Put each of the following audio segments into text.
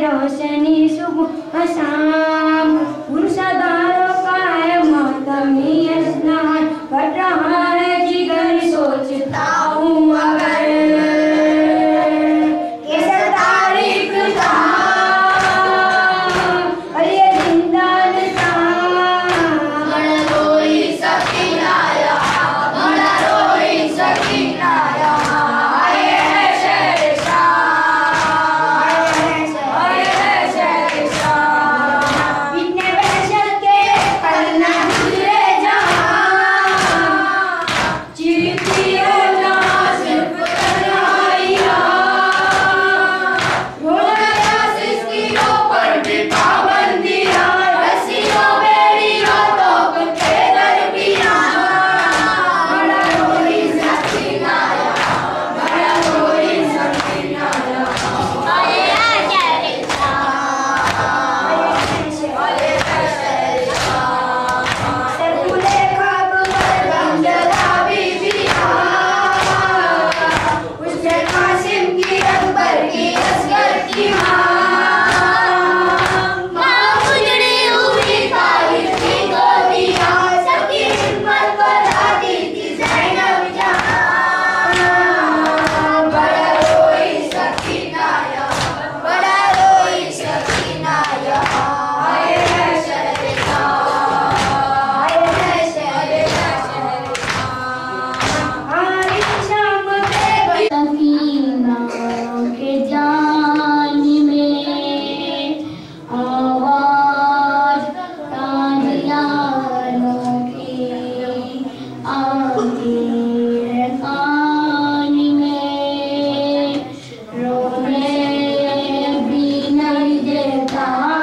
रोशनी सुबह शाम, उन सदारों का है मातमी स्नान, बढ़ रहा है जिगर सोचता हूँ अगर कैसा तारीख था और ये जिंदान था। बड़ा रोई सकीना यहाँ, बड़ा रोई सकीना यहाँ, आए हैं शहर शाम, आए हैं शहर शाम। इतने वहशत के पल न गुजरे जहाँ, चीरती है जहाँ सिर्फ तन्हाइयाँ, रोना सिस्कियों पर भी पाबंदियाँ, रस्सियों बेड़ियों तो कुत्ते दरमियाँ। बड़ा रोई सकीना यहाँ, बड़ा रोई सकीना यहाँ, आए हैं शहर शाम, आए हैं शहर शाम। सरकुले खाब पर गम जला बीबियाँ, उसने कासिम की अकबर की असगर की माँ, माँ उजड़ी हुई तारीख की गोदियाँ, सबकी खिदमत पर आती थी ज़ैनब जहाँ। बड़ा रोई सकीना यहाँ, बड़ा रोई सकीना यहाँ, आए हैं शहर शाम, आए हैं शहर शाम। हमारी शाम पे सकीना के जान में आवाज तानियारों की आती है कान में, रोने भी नहीं देता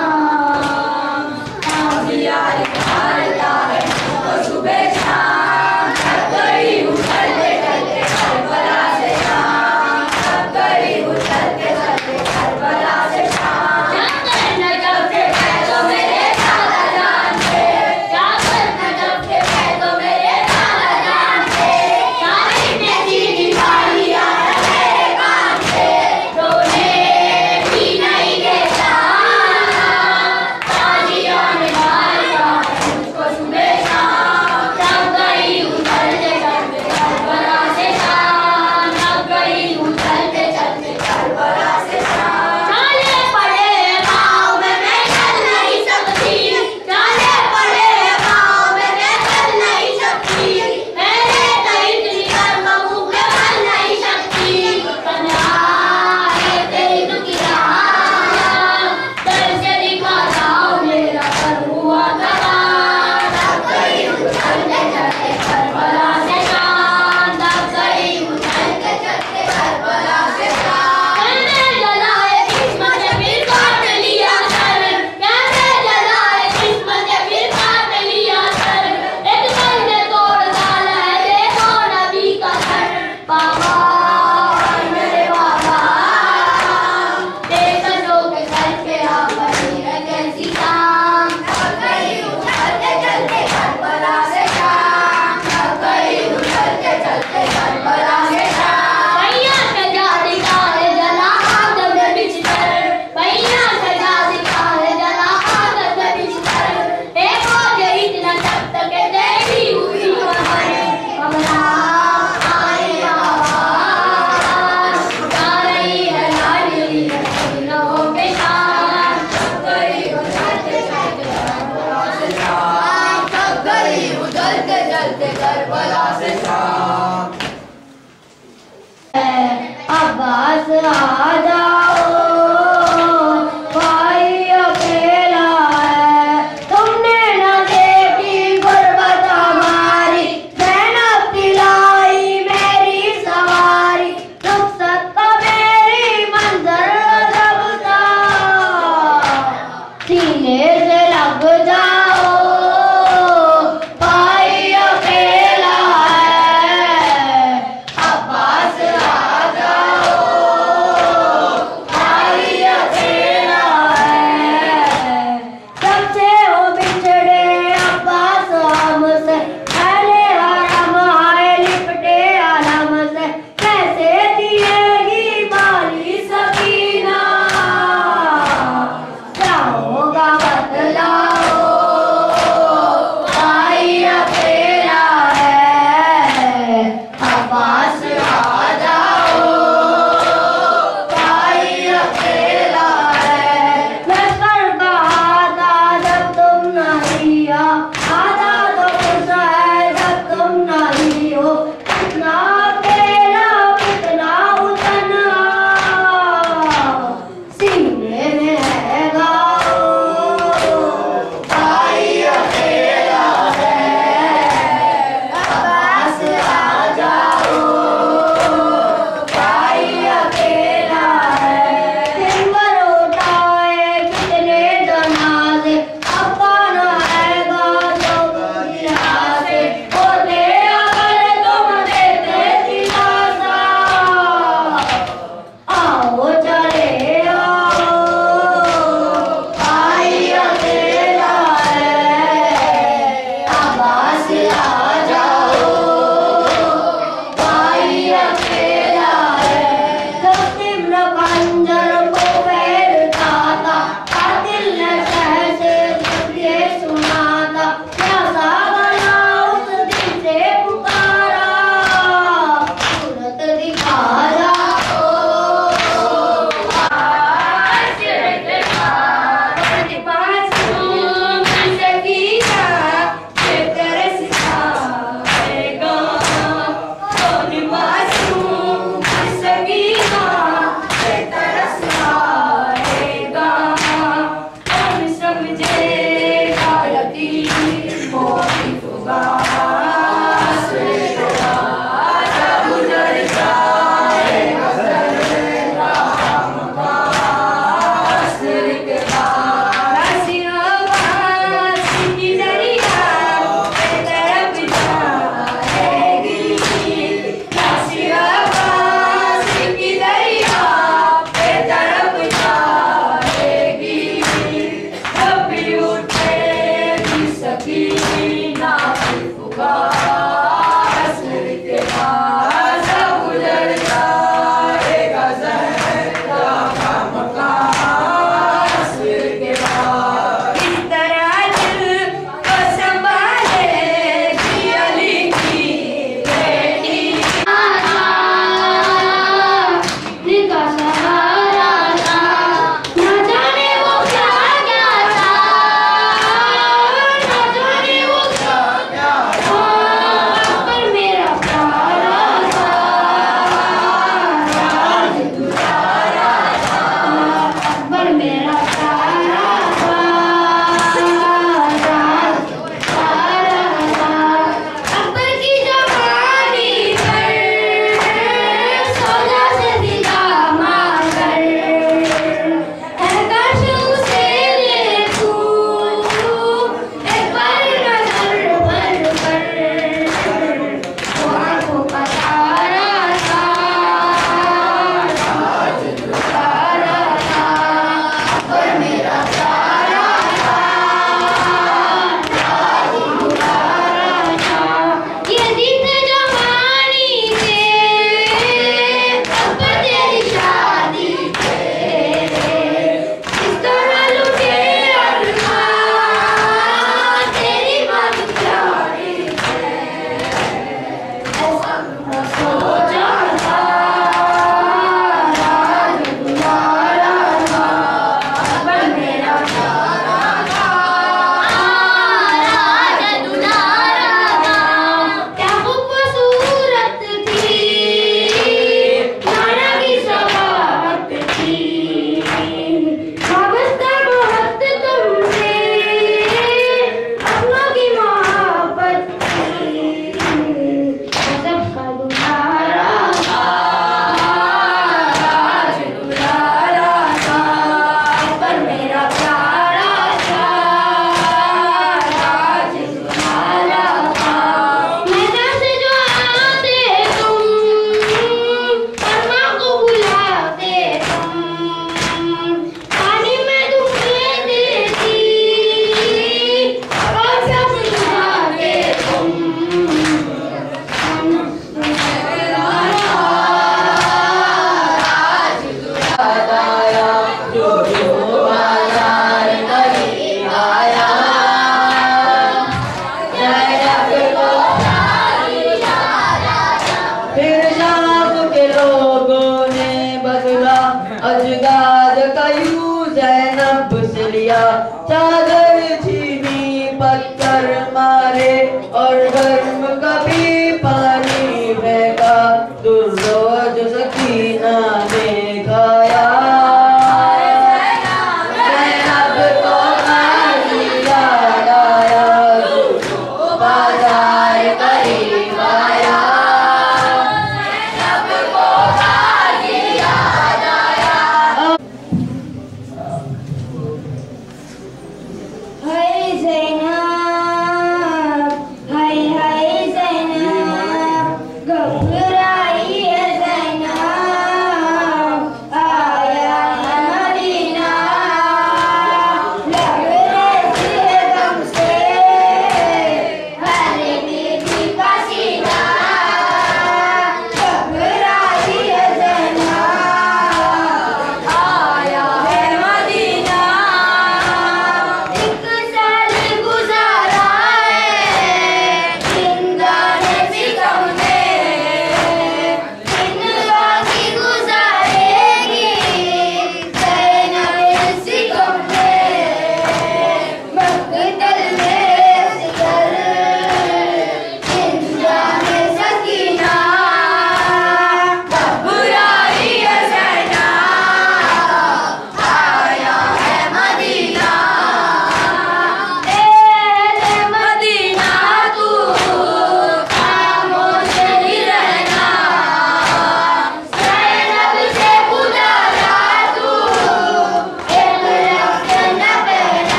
ताबियार निकालता है तो सुबह शाम, थक गई हूँ चलते चलते करबला से शाम, थक गई हूँ चलते चलते करबला से शाम। नजब के पैदों मेरे दादा जान थे, नजब के पैदों मेरे दादा जान थे, तारीख ने सीधी गालियाँ मेरे कान थे, रोने भी नहीं देता ताजिया निकालता है मुझको सुबह शाम। थक गई हूँ चलते चलते करबला से शाम, थक गई हूँ चलते चलते करबला से शाम। चाले पड़े पाँव में मैं चल नहीं सकती, चाले पड़े पाँव में मैं चल नहीं सकती, मेरे कहीं इतनी गर्म मुँह में बन नहीं सकती। तन्हाई तेरी दुखिया दर से दिखाता हूँ मेरा कर हुआ तबाह। थक गई हूँ चलते चलते करबला से शाम, थक गई हूँ चलते चलते करबला से शाम। मैंने जलाए किस्मत से फिर काट लिया सर, मैंने जलाए किस्मत से फिर काट लिया सर, एक पल में तोड़ डाला है देखो नबी का सर। बाबा मेरे बाबा बेकसों के सर पे आ पड़ी है कैसी शाम। थक गई हूँ चलते चलते करबला से शाम, थक गई हूँ चलते चलते करबला से शाम। भैया सजा दिखा है जला आग में बिछकर, भैया सजा दिखा है जला आग में बिछकर, देखो जो इतना तब तक तेरी हुई कमर, घबरा आए आवाज जा रही है लाडली लोगों के साथ। थक गई हूँ चलते चलते करबला से शाम, थक गई हूँ चलते चलते करबला से शाम। अब्बास आ जाओ भाई अकेला है, तुमने न देखी गुर्बत हमारी, ज़ैनब दिलाई मेरी सवारी, रुखसत का मेरी मंजर अजब सा, सीने से लग जाओ भाई अकेला है। अब्बास आ जाओ जैनब से लिया चादर छीनी पत्थर मारे और गर्म कभी पानी फेंका दुर्रोज सकीना ने खाया जैनब को गाजी याद आया बाजार करीब आया हाय जैनब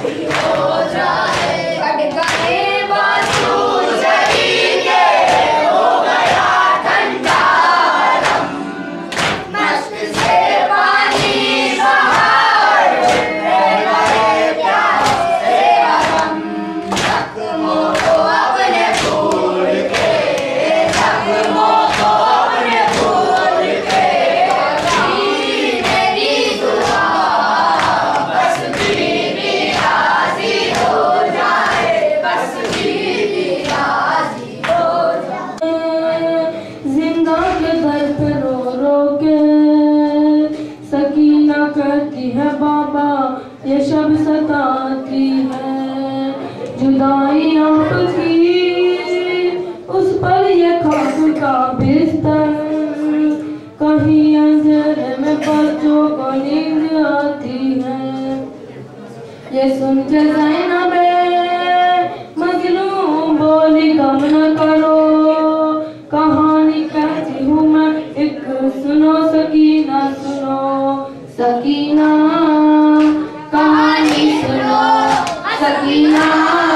करती है बाबा ये शब सताती है जुदाई आपकी उस पर ये खाक का बिस्तर कहीं अंधेरे में बच्चों को नींद आती है ये सुन के ज़ैनबे मजलूम बोली गम न करो कहानी कहती हूँ मैं एक सुनो सकीना सुनो सकीना कहानी सुनो सकीना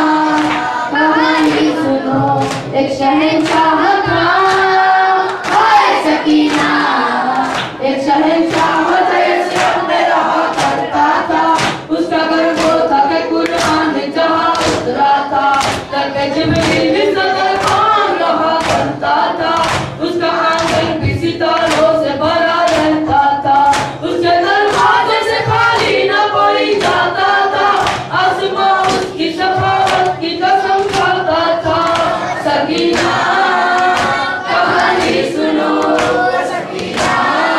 कहानी सुनो एक शहंशाह था हाय सकीना एक शहंशाह में रहा करता था उसका घर वो था कि कुरान जहाँ उतरा था करके जिब्रील सदर खान रहा करता था उसका आंगन भी सितारों से भरा रहता था उसके दरवाजे से खाली न कोई जाता था आसमां उसकी सखावत की कसम खाता था सकीना कहानी सुनो सकीना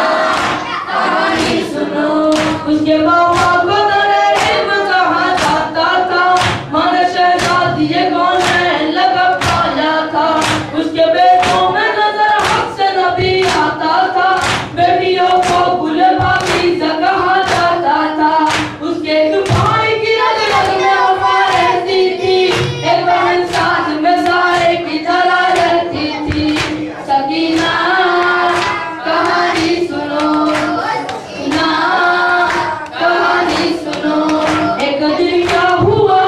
कहानी सुनो उसके बाबा को दर-ए-इल्म कहा जाता था माने शहजादी ये कौन है लक़ब पाया था उसके बेटों में नजर हक से नबी आता था बेटियों को गुले पाकीज़ा कहा जाता था उसके एक भाई की रग-रग में वफा रहती थी एक बहन साथ में साए की तरह रहती थी सकीना कहानी सुनो सकीना कहानी सुनो एक दिन क्या हुआ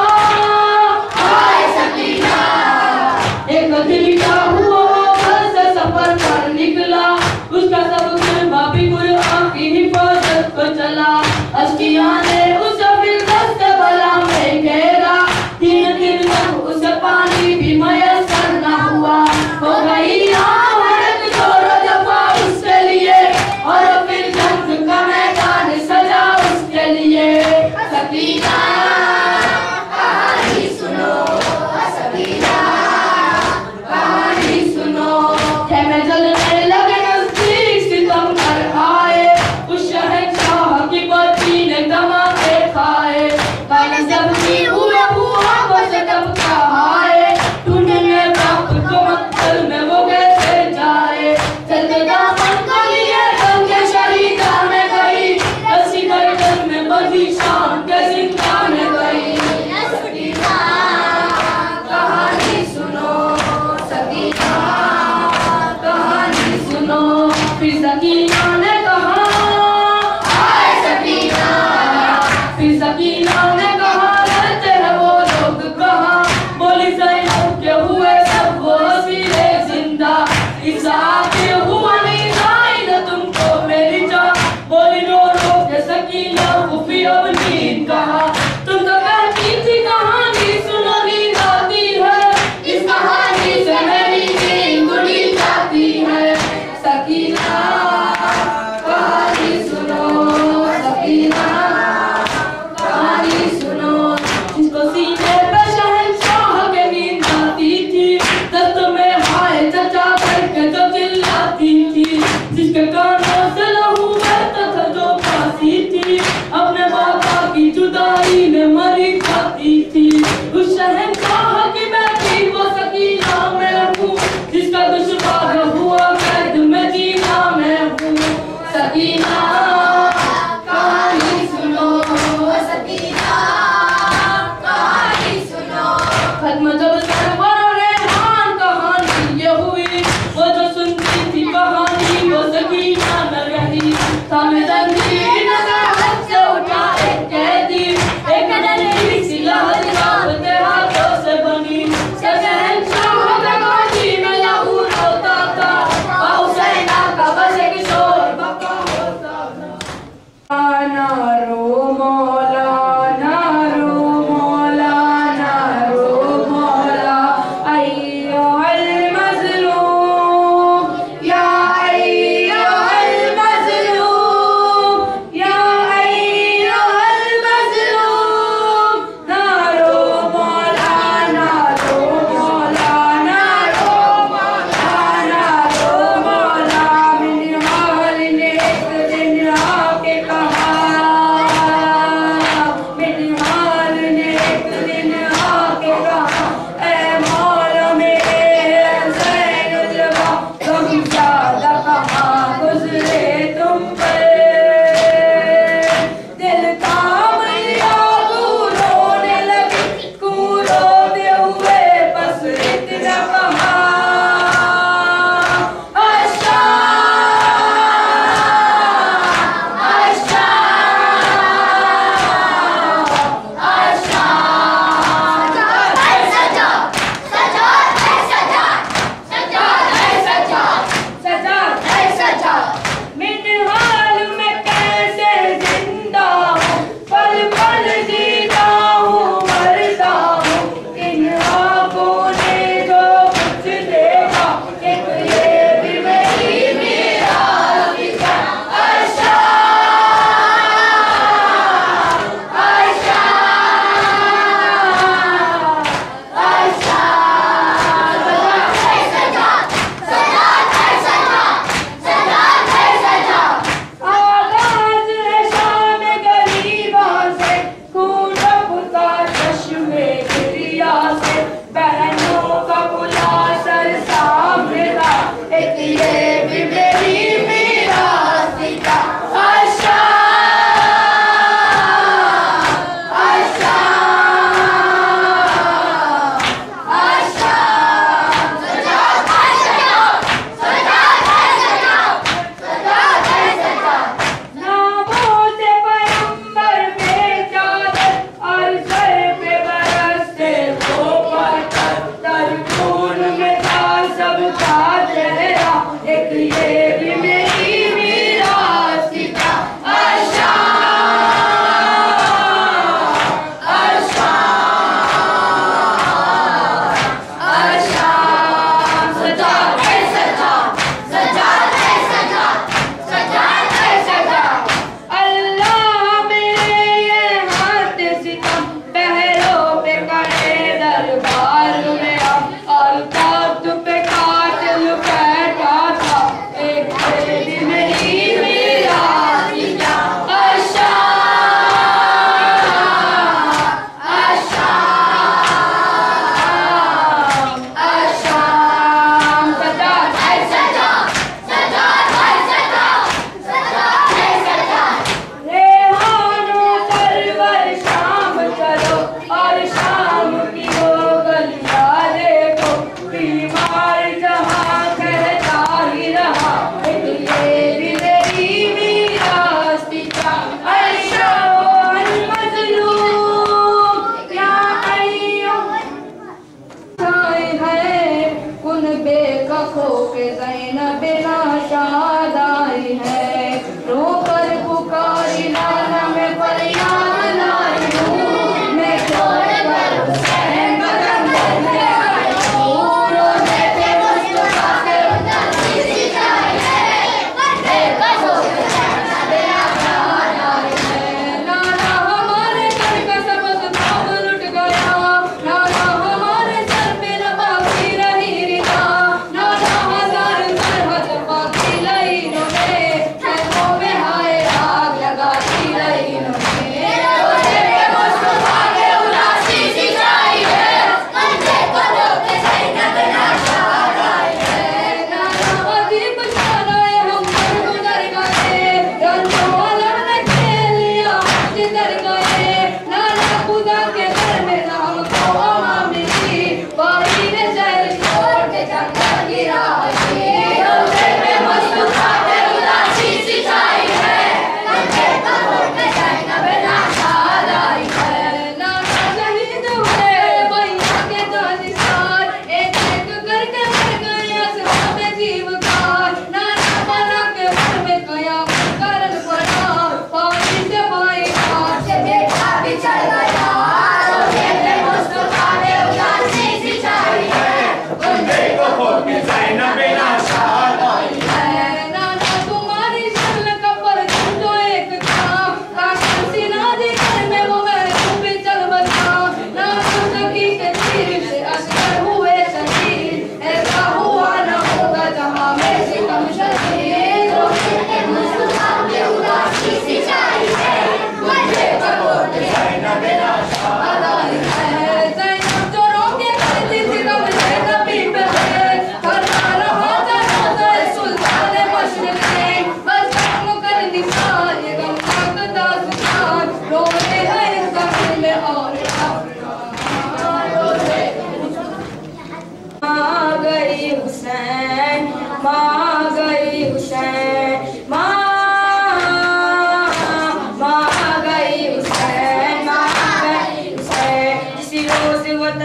हाय सकीना एक दिन क्या हुआ घर से सफर पर निकला उसका सब कुर्बा भी कुरान की हिफाजत को चला अश्कियाँ ने उसे फिर दस्ते बला में घेरा 3 दिन तक उसे पानी भी मयसर न हुआ हो गई आहट जोरो जफा उसके लिए और फिर जंग का मैदान सजा उसके लिए सकीना कहानी सुनो सकीना कहानी सुनो खेमे जलने लगे नजदीक सितम कर आए उस शहंशाह की बच्ची ने धमाके खाए कान जब भी हुए हुआ बस तब कहाए ढूंढने बाप को मक्तल में वो कैसे जाए चलते दामन को लिए गंगे शहीदा में गई रस्सी गर्दन में बंधी शाम के जिंदा में गई सकीना कहानी सुनो सकीना कहानी सुनो फिर सकीना ने कहा हाय सकीना फिर सकीना ने कहा रहते हैं वो लोग कहाँ बोली ज़ैनब के हुए सब वो सिरे जिंदा इस आगे हुआ नहीं आई न तुमको मेरी जान बोली रो रो के सकीना खुफी अब नींद कहा तुम तो कहती थी कहानी सुनो नींद आती है इस कहानी से मेरी नींद उड़ी जाती है सकीना कहानी सुनो सकीना कहानी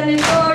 मैंने